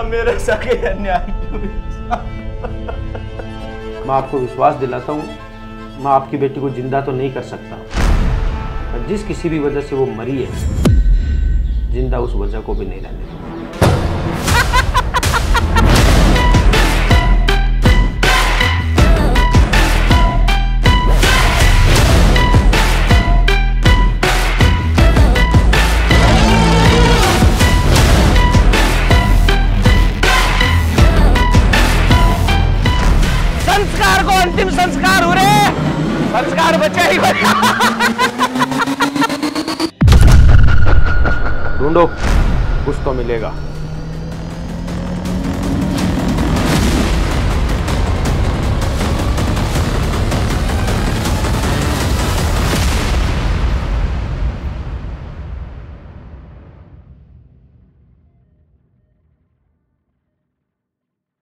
मेरे सगे अन्याय क्यों? मैं आपको विश्वास दिलाता हूँ, मैं आपकी बेटी को जिंदा तो नहीं कर सकता, पर जिस किसी भी वजह से वो मरी है, जिंदा उस वजह को भी नहीं रहने दूंगा। संस्कार को अंतिम संस्कार हो रहे, संस्कार बचा ही बचा। ढूंढो, कुछ तो मिलेगा।